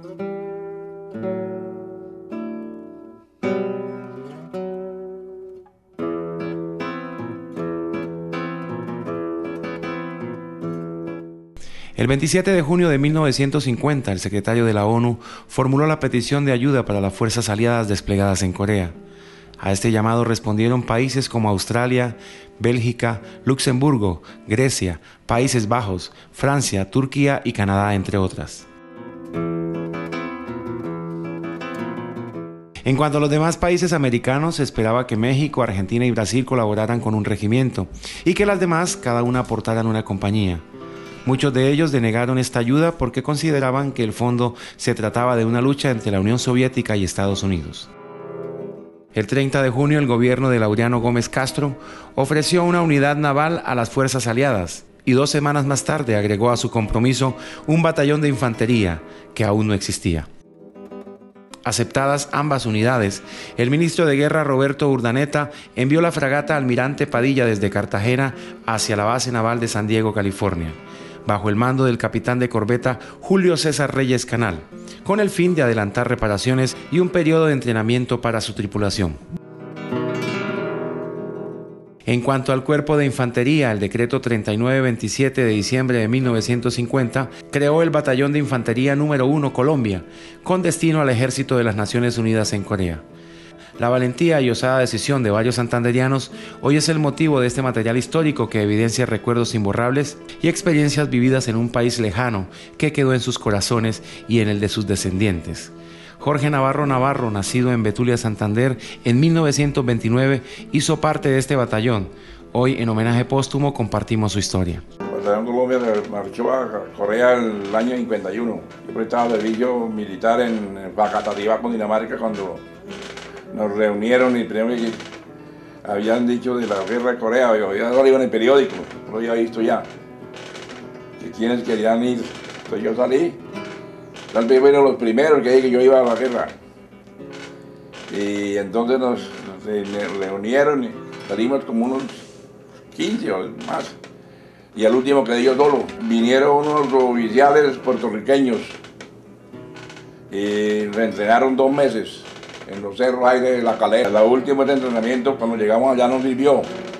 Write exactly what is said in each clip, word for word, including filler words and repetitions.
El veintisiete de junio de mil novecientos cincuenta, el secretario de la ONU formuló la petición de ayuda para las fuerzas aliadas desplegadas en Corea. A este llamado respondieron países como Australia, Bélgica, Luxemburgo, Grecia, Países Bajos, Francia, Turquía y Canadá, entre otras. En cuanto a los demás países americanos, se esperaba que México, Argentina y Brasil colaboraran con un regimiento y que las demás cada una aportaran una compañía. Muchos de ellos denegaron esta ayuda porque consideraban que el fondo se trataba de una lucha entre la Unión Soviética y Estados Unidos. El treinta de junio, el gobierno de Laureano Gómez Castro ofreció una unidad naval a las fuerzas aliadas y dos semanas más tarde agregó a su compromiso un batallón de infantería que aún no existía. Aceptadas ambas unidades, el ministro de Guerra Roberto Urdaneta envió la fragata Almirante Padilla desde Cartagena hacia la base naval de San Diego, California, bajo el mando del capitán de corbeta Julio César Reyes Canal, con el fin de adelantar reparaciones y un periodo de entrenamiento para su tripulación. En cuanto al cuerpo de infantería, el decreto treinta y nueve veintisiete de diciembre de mil novecientos cincuenta creó el Batallón de Infantería número uno Colombia, con destino al Ejército de las Naciones Unidas en Corea. La valentía y osada decisión de varios santanderianos hoy es el motivo de este material histórico que evidencia recuerdos imborrables y experiencias vividas en un país lejano que quedó en sus corazones y en el de sus descendientes. Jorge Navarro Navarro, nacido en Betulia, Santander, en mil novecientos veintinueve, hizo parte de este batallón. Hoy, en homenaje póstumo, compartimos su historia. El Batallón Colombia marchó a Corea el año cincuenta y uno. Yo prestaba servicio militar en Facatativá, Dinamarca, cuando nos reunieron y primero que habían dicho de la guerra de Corea, yo había salido en el periódico, lo había visto ya, que quienes querían ir. Entonces yo salí, tal vez fueron los primeros que dije que yo iba a la guerra. Y entonces nos, nos reunieron y salimos como unos quince o más. Y al último quedé yo solo. Vinieron unos oficiales puertorriqueños y me entrenaron dos meses en los cerros ahí de La Calera. El último de entrenamiento, cuando llegamos allá, no sirvió,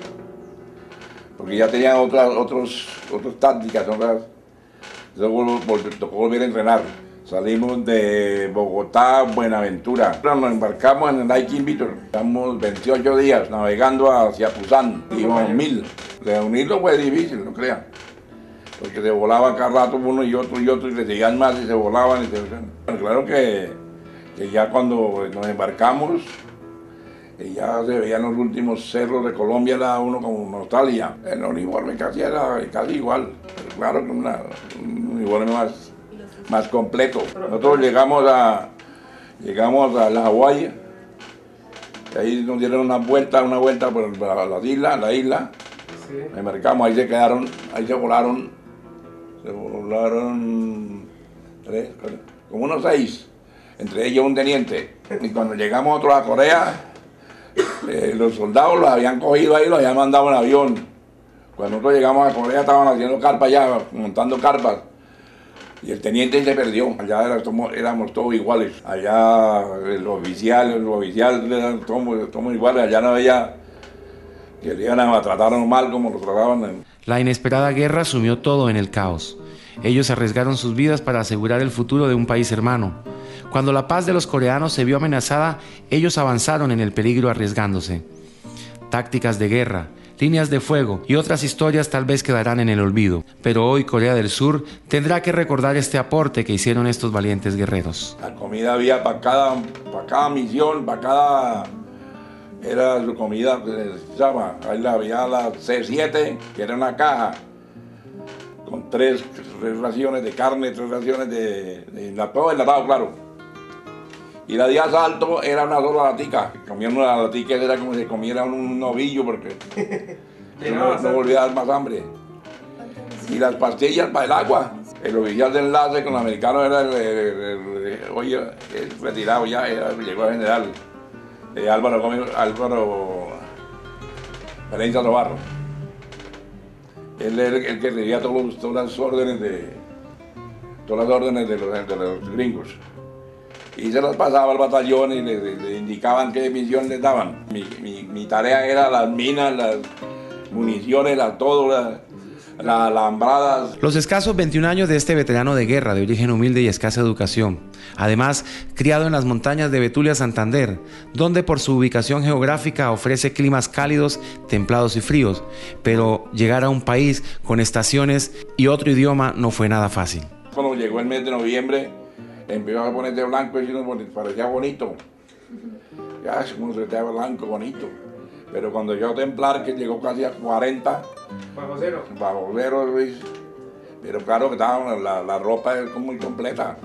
porque ya tenían otras, otros, otras tácticas, otras, entonces tocó volver a entrenar. Salimos de Bogotá a Buenaventura, nos embarcamos en el Nike Invitor, estamos veintiocho días navegando hacia Pusan, íbamos mil. Reunirlo fue difícil, no crean, porque se volaban cada rato uno y otro y otro, y le seguían más y se volaban. Y se... Bueno, claro que que ya cuando nos embarcamos, ya se veían los últimos cerros de Colombia, era uno como nostalgia. El uniforme casi era casi igual, pero claro que una, un uniforme más, más completo. Nosotros llegamos a, llegamos a la Hawái, y ahí nos dieron una vuelta, una vuelta por la, la isla, la isla. Sí. Nos embarcamos, ahí se quedaron, ahí se volaron, se volaron tres, como unos seis. Entre ellos un teniente. Y cuando llegamos nosotros a Corea, eh, los soldados los habían cogido ahí y los habían mandado en avión. Cuando nosotros llegamos a Corea estaban haciendo carpas ya, montando carpas. Y el teniente se perdió. Allá éramos, éramos todos iguales. Allá el oficial, el oficial eran todos, todos iguales. Allá no había que le iban a tratarnos mal como los trataban. La inesperada guerra sumió todo en el caos. Ellos arriesgaron sus vidas para asegurar el futuro de un país hermano. Cuando la paz de los coreanos se vio amenazada, ellos avanzaron en el peligro arriesgándose. Tácticas de guerra, líneas de fuego y otras historias tal vez quedarán en el olvido, pero hoy Corea del Sur tendrá que recordar este aporte que hicieron estos valientes guerreros. La comida había para cada, para cada misión, para cada... Era su comida, se llama, ahí había la C siete, que era una caja, con tres, tres raciones de carne, tres raciones de... de, de todo enlatado, claro. Y la de asalto era una sola latica. Comían una latica, era como si comiera un novillo, porque no, no volvía a dar más hambre. Y las pastillas para el agua. El oficial de enlace con los americanos era el, el, el, el oye, el retirado ya, era, llegó a general, eh, Álvaro Gómez, Álvaro Pereira Navarro. Él era el, el que recibía todos, todas las órdenes de, todas las órdenes de los, de los gringos. Y se las pasaba al batallón y le, le, le indicaban qué misión les daban. Mi, mi, mi tarea era las minas, las municiones, la, todo, las la alambradas. Los escasos veintiún años de este veterano de guerra de origen humilde y escasa educación, además criado en las montañas de Betulia, Santander, donde por su ubicación geográfica ofrece climas cálidos, templados y fríos, pero llegar a un país con estaciones y otro idioma no fue nada fácil. Cuando llegó el mes de noviembre, empezó a ponerse blanco y nos parecía bonito. Ya, es como se te blanco, bonito. Pero cuando llegó a templar, que llegó casi a cuarenta, bajo cero. Bajo cero, Luis. Pero claro que estaba, la, la ropa es muy completa.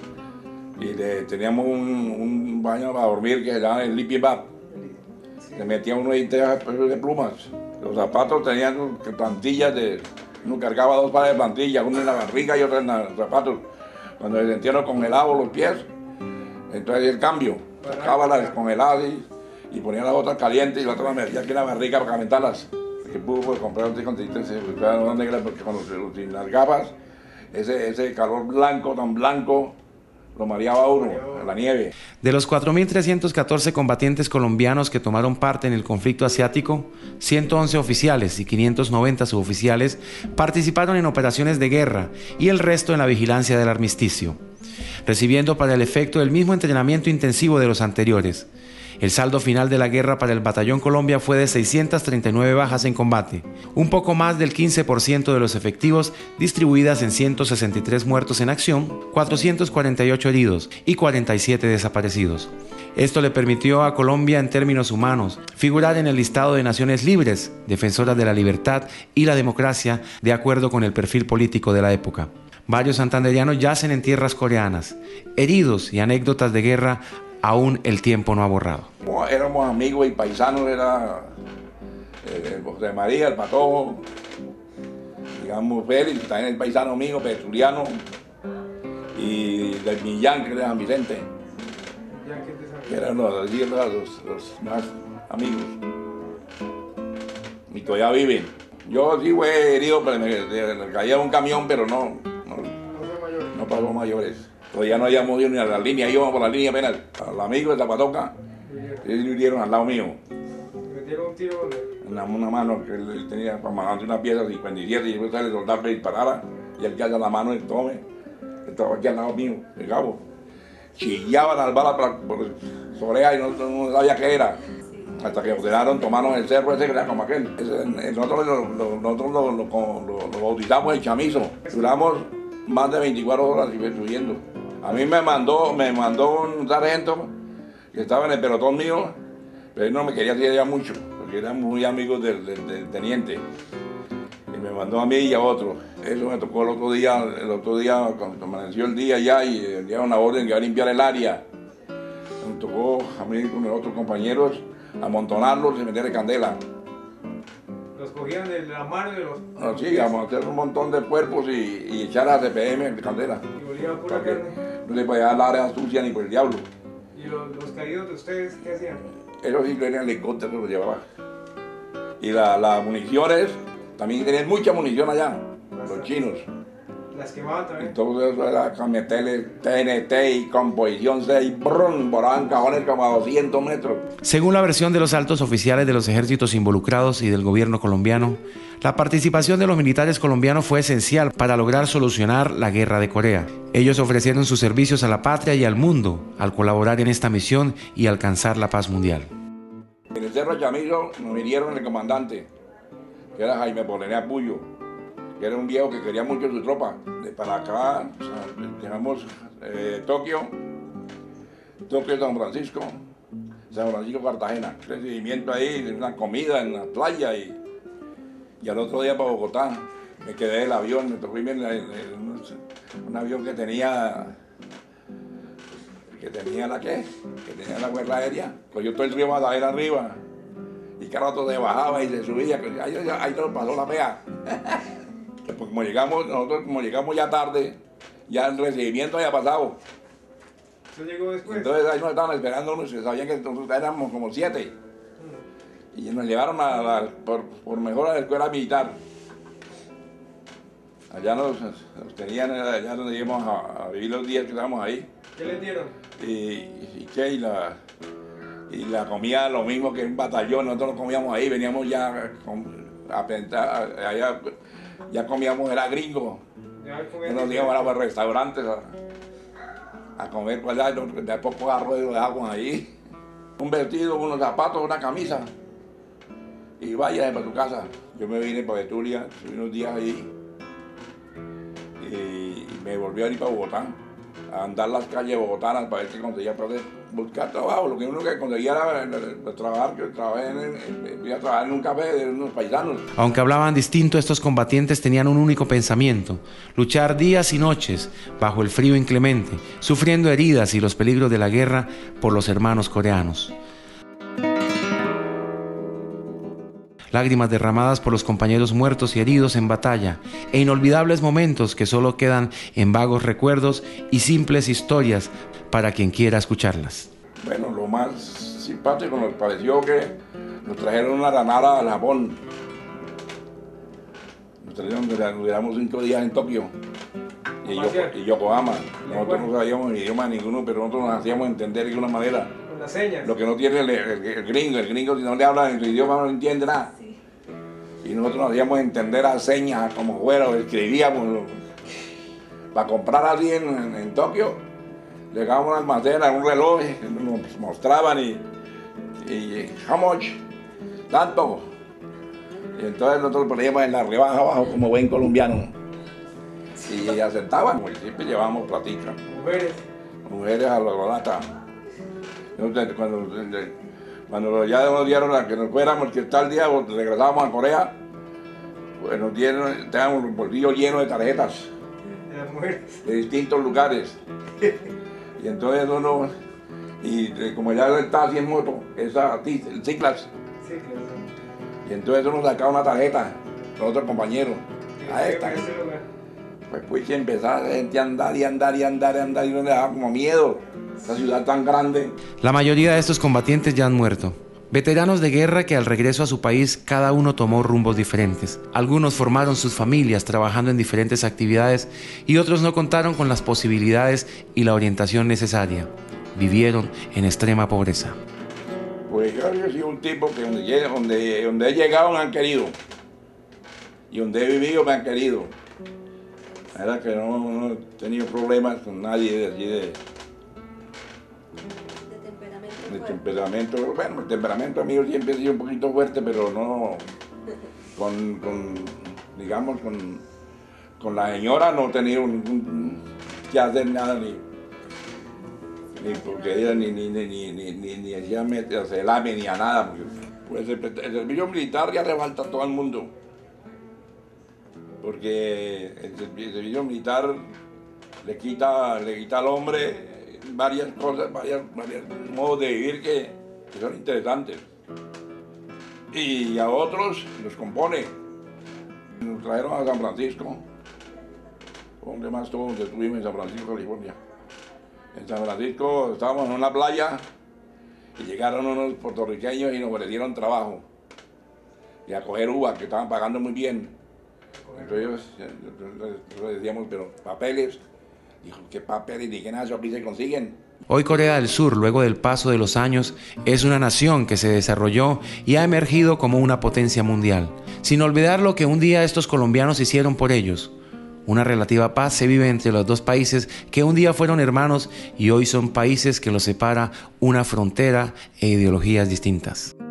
Y le, teníamos un, un baño para dormir que se llama el Lippy Bath. Le metía uno de plumas. Los zapatos tenían plantillas de... Uno cargaba dos pares de plantillas, uno en la barriga y otro en los zapatos. Cuando se sentían congelados los pies, entonces el cambio. Sacaba las congeladas y, y ponía las otras calientes y las otras las metía aquí en la barriga para calentarlas. Que pudo pues, comprar un constituyente porque cuando se sin las gafas, ese, ese calor blanco, tan blanco, lo mareaba a uno en la nieve. De los cuatro mil trescientos catorce combatientes colombianos que tomaron parte en el conflicto asiático, ciento once oficiales y quinientos noventa suboficiales participaron en operaciones de guerra y el resto en la vigilancia del armisticio, recibiendo para el efecto el mismo entrenamiento intensivo de los anteriores. El saldo final de la guerra para el Batallón Colombia fue de seiscientas treinta y nueve bajas en combate, un poco más del quince por ciento de los efectivos, distribuidas en ciento sesenta y tres muertos en acción, cuatrocientos cuarenta y ocho heridos y cuarenta y siete desaparecidos. Esto le permitió a Colombia, en términos humanos, figurar en el listado de naciones libres, defensoras de la libertad y la democracia, de acuerdo con el perfil político de la época. Varios santanderianos yacen en tierras coreanas. Heridos y anécdotas de guerra aún el tiempo no ha borrado. Éramos amigos y paisanos, era eh, José María, el Patojo, digamos Félix, también el paisano mío, Petuliano, y del Millán, que era San Vicente, que eran los, los, los más amigos. Y todavía viven. Yo sí fui herido, pero me, me caía un camión, pero no, no, no pasó mayores. Todavía no habíamos ido ni a la línea, íbamos por la línea apenas. Al amigo de Zapatoca, ellos hirieron al lado mío. ¿Metieron un tiro? En la, una mano que él tenía para mandar una pieza cincuenta y siete y después sale el soldado que disparara y él que hace la mano y tome. Estaba aquí al lado mío, el cabo. Chillaban las balas por, por su oreja y no, no sabía qué era. Hasta que ordenaron tomaron el cerro ese que era como aquel. Ese, nosotros lo, lo, nosotros lo, lo, lo, lo bautizamos el chamizo. Duramos más de veinticuatro horas subiendo. A mí me mandó, me mandó un sargento que estaba en el pelotón mío, pero él no me quería decir ya mucho, porque eran muy amigos del, del, del teniente. Y me mandó a mí y a otro. Eso me tocó el otro día, el otro día, cuando amaneció el día ya y dieron una orden que iba a limpiar el área. Me tocó a mí con los otros compañeros amontonarlos y meterle candela. ¿Los cogían de la mano de los...? No, sí, vamos a hacer un montón de cuerpos y, y echar a C P M de candela. ¿Y olían pura carne? No se podía dar la área sucia ni por el diablo. ¿Y los, los caídos de ustedes qué hacían? Ellos sí tenían helicóptero que los llevaba. Y las la municiones, también tenían mucha munición allá, los chinos. ¿Las quemaban también? Entonces eso era camionetes T N T y composición seis, brum, volaban cajones como a doscientos metros. Según la versión de los altos oficiales de los ejércitos involucrados y del gobierno colombiano, la participación de los militares colombianos fue esencial para lograr solucionar la guerra de Corea. Ellos ofrecieron sus servicios a la patria y al mundo al colaborar en esta misión y alcanzar la paz mundial. En el Cerro Chamizo nos vinieron el comandante, que era Jaime Polenea Puyo, que era un viejo que quería mucho su tropa. De para acá, o sea, digamos, eh, Tokio, Tokio, San Francisco, San Francisco, Cartagena. Recibimiento ahí, una comida en la playa y, y al otro día para Bogotá. Me quedé en el avión, me tocó irme en, en, en un avión que tenía, que tenía la qué, que tenía la guerra aérea. Cogió todo el río Magdalena arriba y cada rato se bajaba y se subía, que ahí, ahí, ahí nos pasó la fea. Pues como llegamos, nosotros como llegamos ya tarde, ya el recibimiento había pasado. ¿Usted llegó después? Entonces ahí nos estaban esperando, se sabían que nosotros éramos como siete. Y nos llevaron a la, por, por mejor a la escuela militar. Allá nos, nos tenían, allá donde íbamos a, a vivir los días que estábamos ahí. ¿Qué les dieron? Y, y, ¿qué? y, la, y la comida lo mismo que un batallón, nosotros no comíamos ahí, veníamos ya a, a pensar, allá ya comíamos, era gringo. No nos íbamos a los restaurantes a, a comer, pues allá, de poco arroz lo dejábamos ahí. Un vestido, unos zapatos, una camisa. Y vaya para tu casa. Yo me vine para Betulia, estuve unos días ahí. Y me volví a ir para Bogotá, a andar las calles bogotanas para ver si conseguía poder buscar trabajo. Lo que uno que conseguía era el, el trabajar, que trabajé en, en, en, a trabajar en un café de unos paisanos. Aunque hablaban distinto, estos combatientes tenían un único pensamiento: luchar días y noches bajo el frío inclemente, sufriendo heridas y los peligros de la guerra por los hermanos coreanos. Lágrimas derramadas por los compañeros muertos y heridos en batalla, e inolvidables momentos que solo quedan en vagos recuerdos y simples historias para quien quiera escucharlas. Bueno, lo más simpático nos pareció que nos trajeron una granada al Japón. Nos trajeron, nos duramos cinco días en Tokio y, Yoko, y Yokohama. Nosotros no sabíamos ni idioma ninguno, pero nosotros nos hacíamos entender de alguna manera. Con las señas. Lo que no tiene el, el, el gringo, el gringo si no le habla en su idioma no entiende nada. Sí. Y nosotros nos hacíamos entender a señas, como fuera, escribíamos. Para comprar así en, en, en Tokio, llegábamos a un almacén, a un reloj, nos mostraban y, y how much, tanto. Y entonces nosotros poníamos en la rebaja abajo como buen colombiano. Y aceptaban, y siempre llevábamos platica. Mujeres. Mujeres a la lata. Cuando, cuando ya nos dieron a que nos fuéramos, que tal día regresábamos a Corea, pues nos dieron, teníamos los bolsillos llenos de tarjetas. De las mujeres. De distintos lugares. Y entonces uno, y como ya estaba así en moto, esa ciclas. Y entonces uno sacaba una tarjeta con otro compañero. A esta. Pues pues empezaba la gente a andar y andar y andar y andar y no le daba como miedo. Esa ciudad tan grande. La mayoría de estos combatientes ya han muerto. Veteranos de guerra que al regreso a su país cada uno tomó rumbos diferentes. Algunos formaron sus familias trabajando en diferentes actividades y otros no contaron con las posibilidades y la orientación necesaria. Vivieron en extrema pobreza. Pues yo he sido un tipo que donde, donde, donde he llegado me han querido. Y donde he vivido me han querido. La verdad que no, no he tenido problemas con nadie de así de... El temperamento, bueno, el temperamento mío siempre ha sido un poquito fuerte, pero no con, con digamos, con, con la señora no he tenido ningún que hacer nada, ni, ni porque ella ni ni ni ni ni ni ni ella me celame ni a nada. Pues el, el servicio militar ya le falta a todo el mundo, porque el, el servicio militar le quita, le quita al hombre varias cosas, varios, varios modos de vivir que, que son interesantes. Y a otros los compone. Nos trajeron a San Francisco. ¿Dónde más todo donde estuvimos? En San Francisco, California. En San Francisco estábamos en una playa y llegaron unos puertorriqueños y nos ofrecieron trabajo. Y a coger uvas, que estaban pagando muy bien. Entonces, nosotros decíamos, pero papeles. Dijo, ¿qué papeles ni qué nada aquí se consiguen? Hoy Corea del Sur, luego del paso de los años, es una nación que se desarrolló y ha emergido como una potencia mundial. Sin olvidar lo que un día estos colombianos hicieron por ellos. Una relativa paz se vive entre los dos países que un día fueron hermanos y hoy son países que los separa una frontera e ideologías distintas.